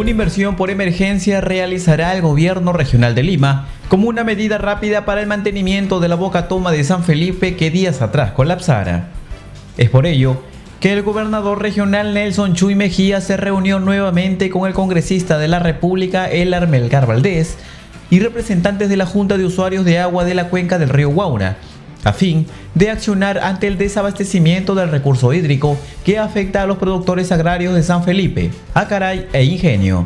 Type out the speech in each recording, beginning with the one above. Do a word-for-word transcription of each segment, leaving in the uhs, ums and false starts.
Una inversión por emergencia realizará el gobierno regional de Lima como una medida rápida para el mantenimiento de la bocatoma de San Felipe que días atrás colapsara. Es por ello que el gobernador regional Nelson Chuy Mejía se reunió nuevamente con el congresista de la República Elar Melgar Valdés y representantes de la Junta de Usuarios de Agua de la Cuenca del Río Guaura, a fin de accionar ante el desabastecimiento del recurso hídrico que afecta a los productores agrarios de San Felipe, Acaray e Ingenio.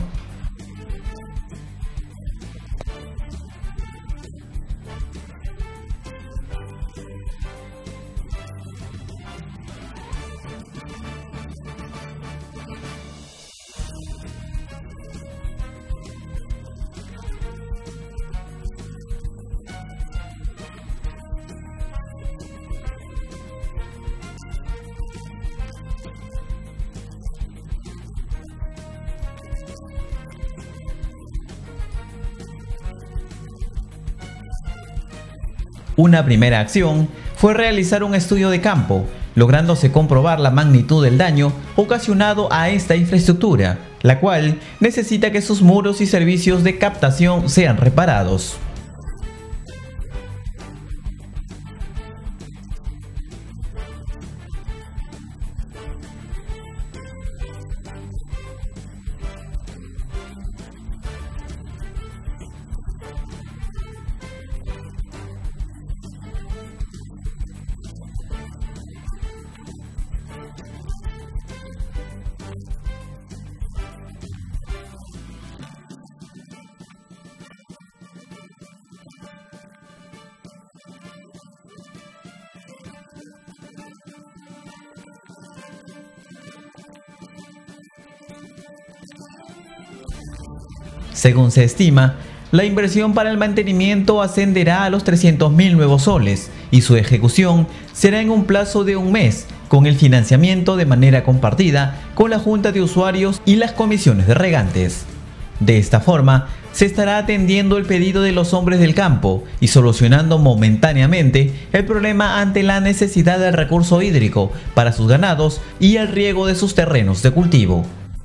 Una primera acción fue realizar un estudio de campo, lográndose comprobar la magnitud del daño ocasionado a esta infraestructura, la cual necesita que sus muros y servicios de captación sean reparados. Según se estima, la inversión para el mantenimiento ascenderá a los trescientos mil nuevos soles y su ejecución será en un plazo de un mes, con el financiamiento de manera compartida con la Junta de Usuarios y las comisiones de regantes. De esta forma, se estará atendiendo el pedido de los hombres del campo y solucionando momentáneamente el problema ante la necesidad del recurso hídrico para sus ganados y el riego de sus terrenos de cultivo.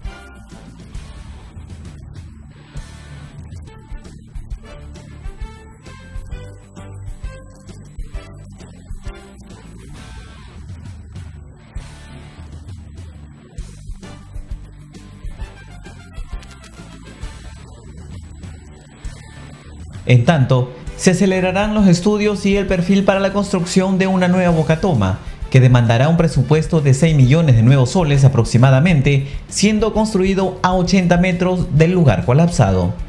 En tanto, se acelerarán los estudios y el perfil para la construcción de una nueva bocatoma, que demandará un presupuesto de seis millones de nuevos soles aproximadamente, siendo construido a ochenta metros del lugar colapsado.